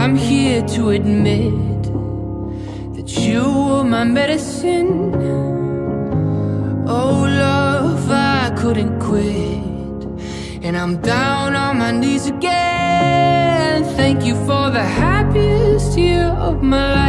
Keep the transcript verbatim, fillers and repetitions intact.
I'm here to admit that you were my medicine. Oh love, I couldn't quit, and I'm down on my knees again. Thank you for the happiest year of my life.